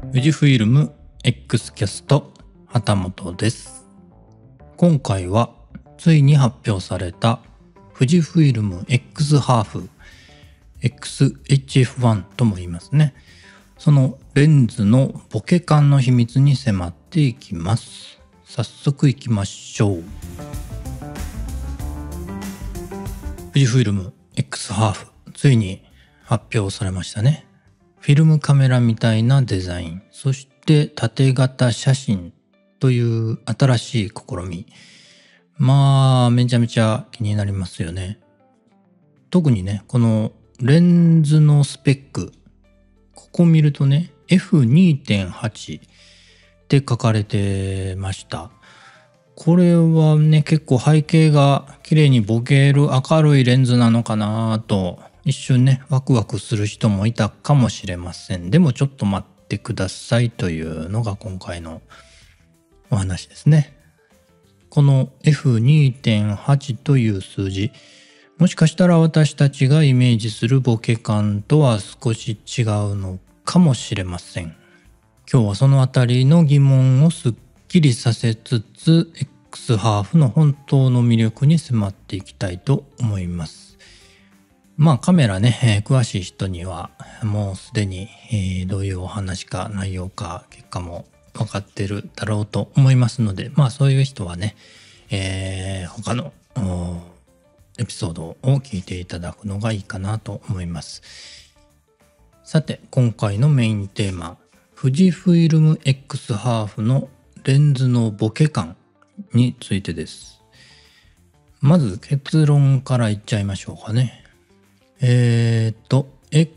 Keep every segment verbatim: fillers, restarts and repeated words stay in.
富士フイルム X キャスト旗本です。今回はついに発表された富士フイルム X ハーフ エックスエイチエフワン とも言いますね。そのレンズのボケ感の秘密に迫っていきます。早速いきましょう。富士フイルム X ハーフついに発表されましたね。フィルムカメラみたいなデザイン、そして縦型写真という新しい試み。まあめちゃめちゃ気になりますよね。特にね、このレンズのスペック、ここ見るとね エフにてんはち って書かれてました。これはね、結構背景が綺麗にボケる明るいレンズなのかなと一瞬ねワクワクする人もいたかもしれません。でもちょっと待ってくださいというのが今回のお話ですね。この エフにてんはち という数字、もしかしたら私たちがイメージするボケ感とは少し違うのかもしれません。今日はそのあたりの疑問をすっきりさせつつ X ハーフの本当の魅力に迫っていきたいと思います。まあカメラね、えー、詳しい人にはもうすでに、えー、どういうお話か内容か結果も分かってるだろうと思いますので、まあそういう人はね、えー、他のエピソードを聞いていただくのがいいかなと思います。さて今回のメインテーマ、富士フイルム X ハーフのレンズのボケ感についてです。まず結論から言っちゃいましょうかね。えー、っと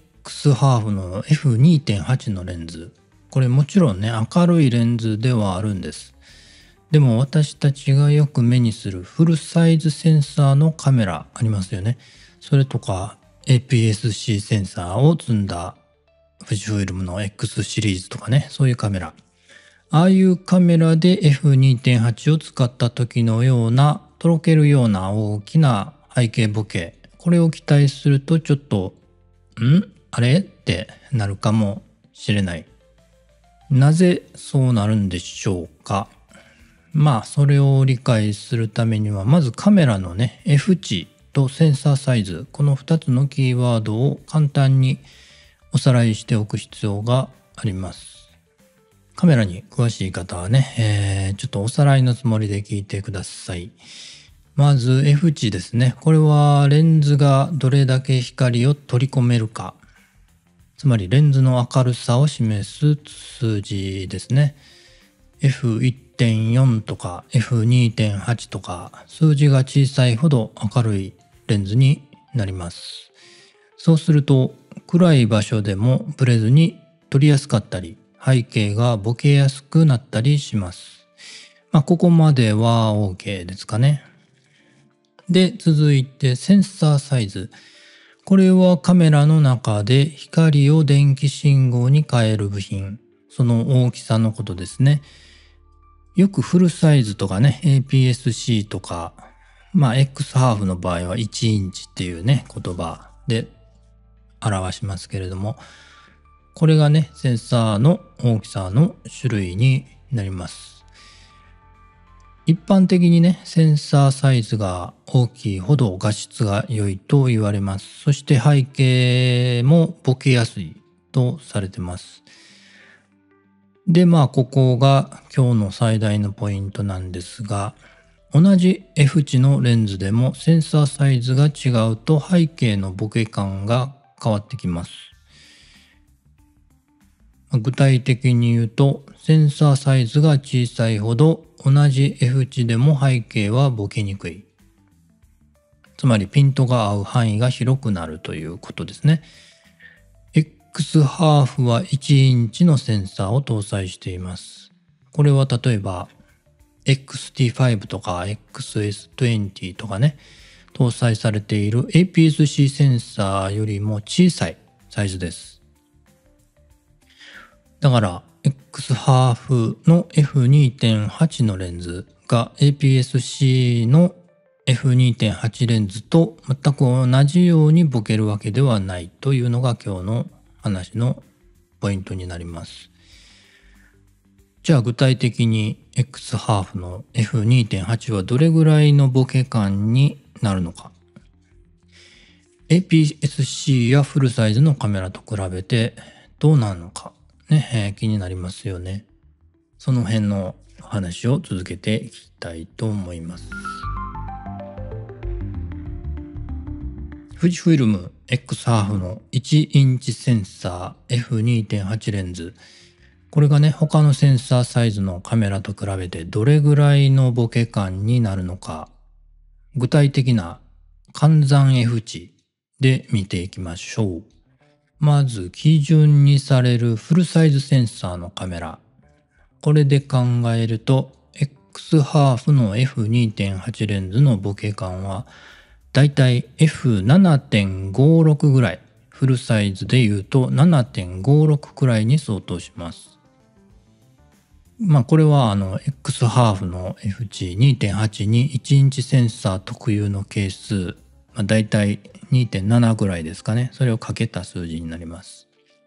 X ハーフの エフにてんはち のレンズ、これもちろんね明るいレンズではあるんです。でも私たちがよく目にするフルサイズセンサーのカメラありますよね。それとか エーピーエスシー センサーを積んだ富士フイルムの X シリーズとかね、そういうカメラ、ああいうカメラで エフにてんはち を使った時のようなとろけるような大きな背景ボケ、これを期待するとちょっとんあれってなるかもしれない。なぜそうなるんでしょうか。まあそれを理解するためにはまずカメラのね F 値とセンサーサイズ、このふたつのキーワードを簡単におさらいしておく必要があります。カメラに詳しい方はね、えー、ちょっとおさらいのつもりで聞いてください。まず F 値ですね。これはレンズがどれだけ光を取り込めるか、つまりレンズの明るさを示す数字ですね。エフいってんよん とか エフにてんはち とか数字が小さいほど明るいレンズになります。そうすると暗い場所でもブレずに撮りやすかったり、背景がボケやすくなったりします。まあここまでは OK ですかね。で続いてセンサーサイズ。これはカメラの中で光を電気信号に変える部品、その大きさのことですね。よくフルサイズとかね エーピーエスシー とか、まあ X ハーフの場合はいちインチっていうね言葉で表しますけれども、これがねセンサーの大きさの種類になります。一般的にねセンサーサイズが大きいほど画質が良いと言われます。そして背景もボケやすいとされてます。でまあここが今日の最大のポイントなんですが、同じ F 値のレンズでもセンサーサイズが違うと背景のボケ感が変わってきます。具体的に言うとセンサーサイズが小さいほど同じ F 値でも背景はボケにくい。つまりピントが合う範囲が広くなるということですね。X ハーフはいちインチのセンサーを搭載しています。これは例えば エックスティーファイブ とか エックスエスにじゅう とかね、搭載されている エーピーエスシー センサーよりも小さいサイズです。だから X ハーフの エフにてんはち のレンズが エーピーエスシー の エフにてんはち レンズと全く同じようにボケるわけではないというのが今日の話のポイントになります。 じゃあ具体的に X ハーフの エフにてんはち はどれぐらいのボケ感になるのか。エーピーエスシー やフルサイズのカメラと比べてどうなるのかね、えー気になりますよね。その辺の話を続けていきたいと思います。富士フイルム X ハーフのいちインチセンサー エフにてんはち レンズ。これがね、他のセンサーサイズのカメラと比べてどれぐらいのボケ感になるのか、具体的な換算 F 値で見ていきましょう。まず基準にされるフルサイズセンサーのカメラ。これで考えると X ハーフの エフにてんはち レンズのボケ感はだいたい エフななてんごろく ぐらい、フルサイズで言うと ななてんごろく くらいに相当します。まあこれはあの X ハーフの F 値 にてんはち にいちインチセンサー特有の係数、まあ、だいたい にてんなな ぐらいですかね。それをかけた数字になります。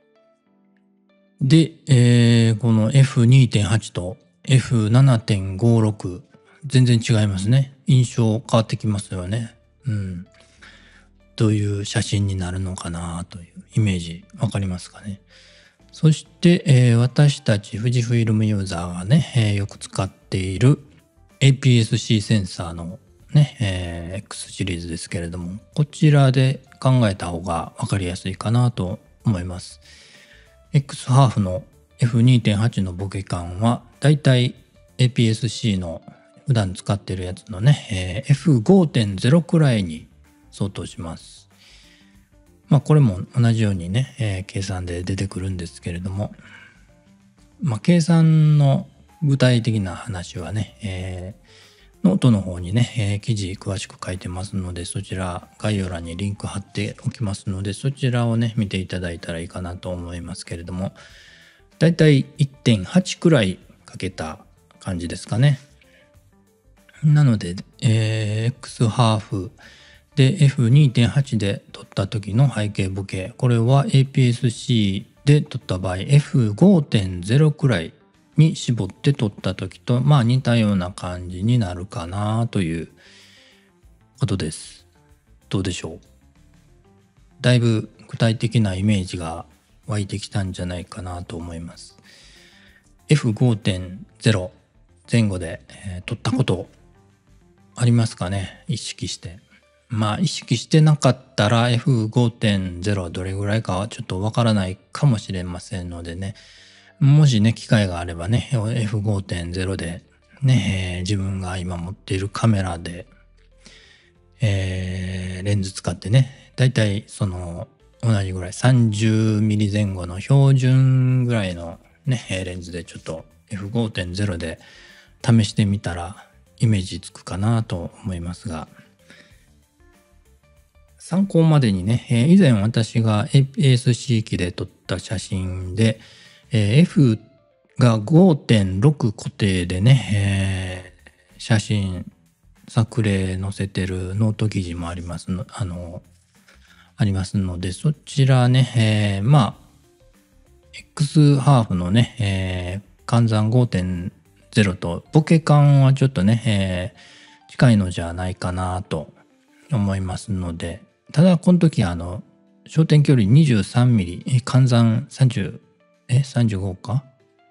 で、えー、この エフにてんはち と エフななてんごろく 全然違いますね。印象変わってきますよね。うん。どういう写真になるのかなというイメージわかりますかね。そして、えー、私たち富士フイルムユーザーがね、えー、よく使っている エーピーエスシー センサーのね、えー、X シリーズですけれども、こちらで考えた方が分かりやすいかなと思います。X ハーフの エフにてんはち のボケ感はだいたい エーピーエスシー の普段使ってるやつのね、えー、エフごてんゼロ くらいに相当します。まあこれも同じようにね、えー、計算で出てくるんですけれども、まあ計算の具体的な話はね、えー、ノートの方にね、えー、記事詳しく書いてますので、そちら概要欄にリンク貼っておきますので、そちらをね見ていただいたらいいかなと思いますけれども、だいたい いってんはち くらいかけた感じですかね。なので、えー、X ハーフで エフにてんはち で撮った時の背景ボケ、これは エーピーエスシー で撮った場合 エフごてんゼロ くらいに絞って撮った時とまあ似たような感じになるかなということです。どうでしょう。だいぶ具体的なイメージが湧いてきたんじゃないかなと思います。エフごてんゼロ 前後で、えー、撮ったことありますかね。意識して。まあ意識してなかったら エフごてんゼロ どれぐらいかはちょっとわからないかもしれませんのでね、もしね機会があればね エフごてんゼロ でね、えー、自分が今持っているカメラで、えー、レンズ使ってね、だいたいその同じぐらい さんじゅうミリ 前後の標準ぐらいのねレンズでちょっと エフごてんゼロ で試してみたらイメージつくかなと思いますが、参考までにね、えー、以前私が エーピーエスシー 機で撮った写真で、えー、F が ごてんろく 固定でね、えー、写真作例載せてるノート記事もありますの、あの、ありますので、そちらね、えー、まあ、X ハーフのね、えー、換算 ごてんゼロ とボケ感はちょっとね、えー、近いのじゃないかなと思いますので、ただこの時あの焦点距離 にじゅうさんミリ、換算さんじゅう、え、さんじゅうごか、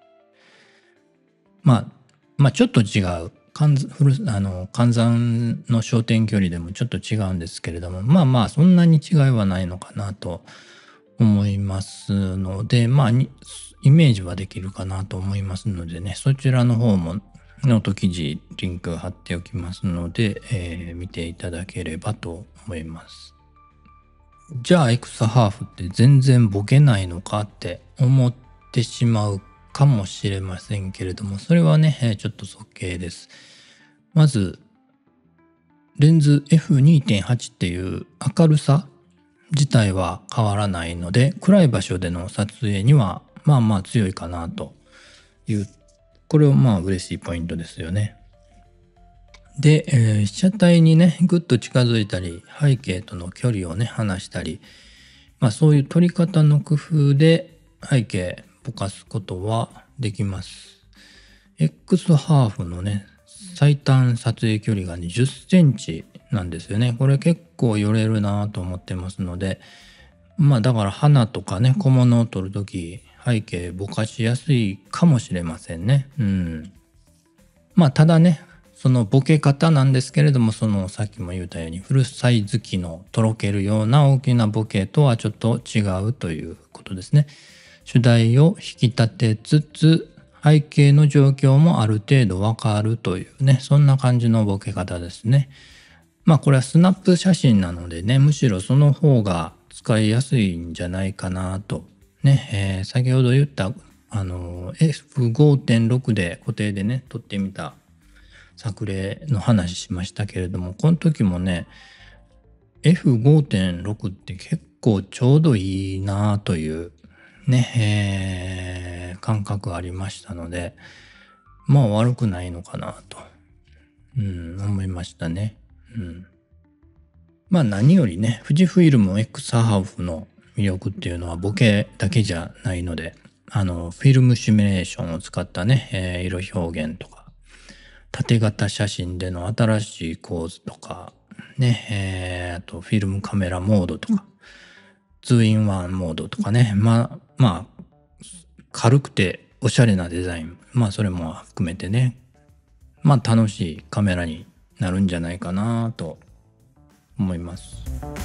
まあ、まあちょっと違う。換あの換算の焦点距離でもちょっと違うんですけれども、まあまあそんなに違いはないのかなと思いますので、まあイメージはできるかなと思いますのでね、そちらの方もノート記事リンク貼っておきますので、えー、見ていただければと思います。じゃあ X ハーフって全然ボケないのかって思ってしまうかもしれませんけれども、それはねちょっと早計です。まずレンズ エフにてんはち っていう明るさ自体は変わらないので、暗い場所での撮影にはまあまあ強いかなという、これはまあ嬉しいポイントですよね。で、えー、被写体にねぐっと近づいたり背景との距離をね離したり、まあそういう撮り方の工夫で背景ぼかすことはできます。 X ハーフのね、最短撮影距離がね、じゅっセンチなんですよね。これ結構寄れるなと思ってますので、まあだから花とかね、小物を撮るとき、背景ぼかしやすいかもしれませんね。うん。まあただね、そのボケ方なんですけれども、そのさっきも言ったようにフルサイズ機のとろけるような大きなボケとはちょっと違うということですね。主題を引き立てつつ、背景の状況もある程度わかるというね、そんな感じのボケ方ですね。まあこれはスナップ写真なのでね、むしろその方が使いやすいんじゃないかなと。ね、えー先ほど言ったあの エフごてんろく で固定でね、撮ってみた作例の話しましたけれども、この時もね、エフごてんろく って結構ちょうどいいなというね、えー感覚ありましたので、まあ悪くないのかなと、うん、思いましたね。うん。まあ何よりね、富士フイルム X ハーフの魅力っていうのはボケだけじゃないので、あの、フィルムシミュレーションを使ったね、えー色表現とか、縦型写真での新しい構図とか、ね、えーあとフィルムカメラモードとか、ツーインワンモードとかね、まあ、まあ、軽くておしゃれなデザイン、まあそれも含めてね、まあ楽しいカメラになるんじゃないかなと思います。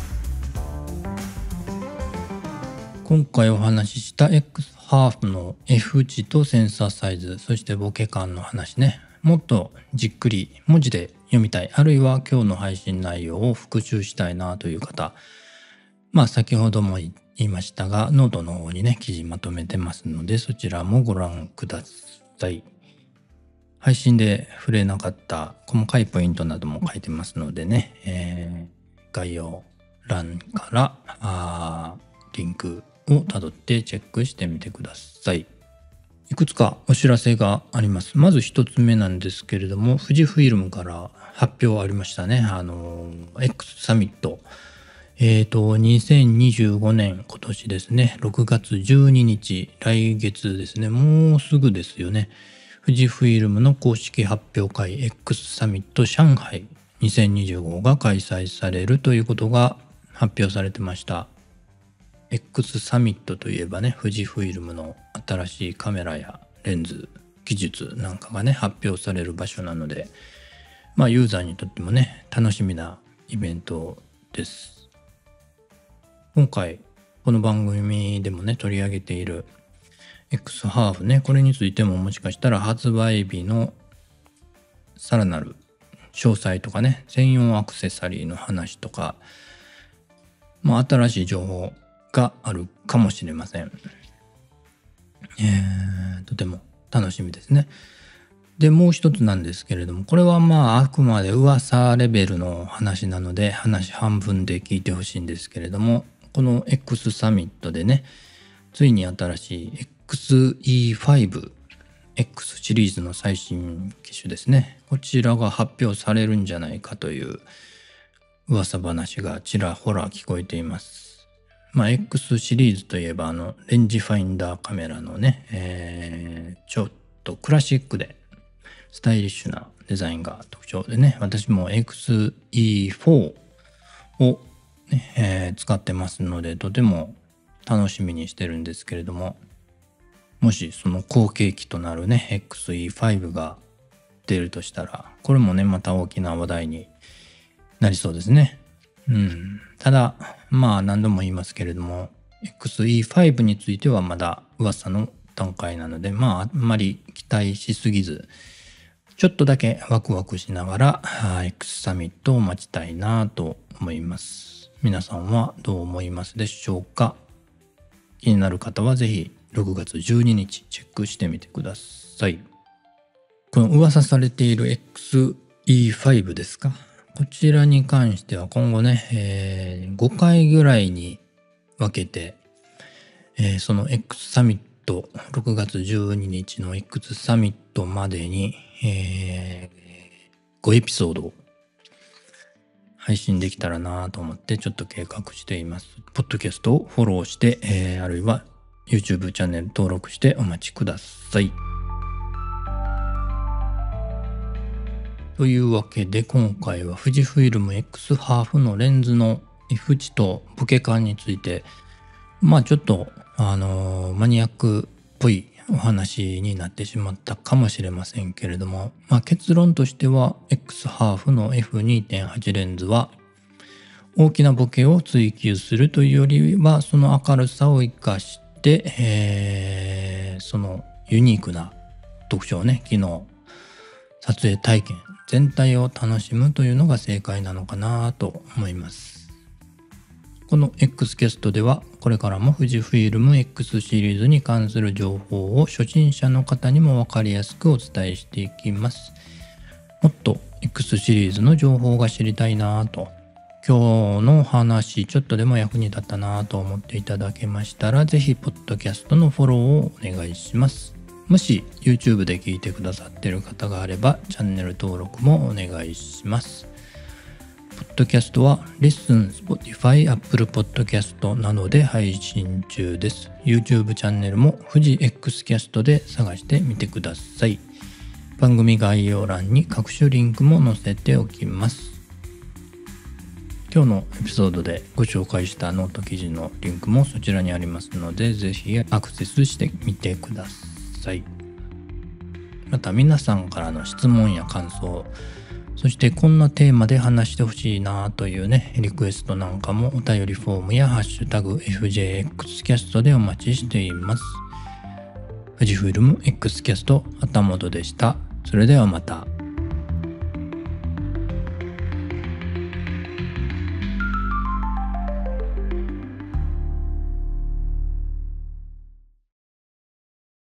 今回お話しした X ハーフの F 値とセンサーサイズ、そしてボケ感の話ね、もっとじっくり文字で読みたい、あるいは今日の配信内容を復習したいなという方、まあ先ほども言いましたが、ノートの方にね、記事まとめてますので、そちらもご覧ください。配信で触れなかった細かいポイントなども書いてますのでね、えー概要欄からあーリンクをたどってチェックしてみてください。いくつかお知らせがあります。まず一つ目なんですけれども、富士フイルムから発表ありましたね。あの、X サミット。えっと、にせんにじゅうごねん今年ですね、ろくがつじゅうににち、来月ですね、もうすぐですよね。富士フイルムの公式発表会 X サミット上海にせんにじゅうごが開催されるということが発表されてました。X サミットといえばね、富士フイルムの新しいカメラやレンズ、技術なんかがね、発表される場所なので、まあユーザーにとってもね、楽しみなイベントです。今回、この番組でもね、取り上げている X ハーフね、これについてももしかしたら発売日のさらなる詳細とかね、専用アクセサリーの話とか、まあ新しい情報があるかもしれません。えー、とても楽しみですね。で、もう一つなんですけれども、これはまああくまで噂レベルの話なので、話半分で聞いてほしいんですけれども、この X サミットでね、ついに新しい エックスイーファイブ、X シリーズの最新機種ですね。こちらが発表されるんじゃないかという噂話がちらほら聞こえています。まあ X シリーズといえばあのレンジファインダーカメラのね、えー、ちょっとクラシックでスタイリッシュなデザインが特徴でね、私も エックスイーフォー を、ねえー使ってますので、とても楽しみにしてるんですけれども、もしその後継機となるね エックスイーファイブ が出るとしたら、これもねまた大きな話題になりそうですね。うん。ただまあ何度も言いますけれども、 エックスイーファイブ についてはまだ噂の段階なので、まああんまり期待しすぎず、ちょっとだけワクワクしながら X サミットを待ちたいなと思います。皆さんはどう思いますでしょうか。気になる方はぜひろくがつじゅうににちチェックしてみてください。この噂されている エックスイーファイブ ですか。こちらに関しては今後ね、えー、ごかいぐらいに分けて、えーその X サミット、ろくがつじゅうににちの X サミットまでに、えーごエピソードを配信できたらなと思ってちょっと計画しています。ポッドキャストをフォローして、えーあるいは YouTube チャンネル登録してお待ちください。 というわけで今回は富士フイルム X ハーフのレンズの F 値とボケ感についてまあちょっとあのー、マニアックっぽいお話になってしまったかもしれませんけれども、まあ、結論としては X ハーフの エフにてんはち レンズは大きなボケを追求するというよりはその明るさを生かして、えー、そのユニークな特徴ね、機能、撮影体験全体を楽しむというのが正解なのかなと思います。この X キャストではこれからも富士フイルム X シリーズに関する情報を初心者の方にも分かりやすくお伝えしていきます。もっと X シリーズの情報が知りたいなぁと、今日の話ちょっとでも役に立ったなぁと思っていただけましたら、ぜひポッドキャストのフォローをお願いします。もし YouTube で聞いてくださっている方があればチャンネル登録もお願いします。ポッドキャストはレッスン、Spotify、Apple Podcast などで配信中です。YouTube チャンネルも富士 X キャストで探してみてください。番組概要欄に各種リンクも載せておきます。今日のエピソードでご紹介したノート記事のリンクもそちらにありますので、ぜひアクセスしてみてください。また皆さんからの質問や感想、そしてこんなテーマで話してほしいなというね、リクエストなんかもお便りフォームやハッシュタグ エフジェーエックス キャストでお待ちしています。富士フイルム X キャスト、あたもとでした。それではまた。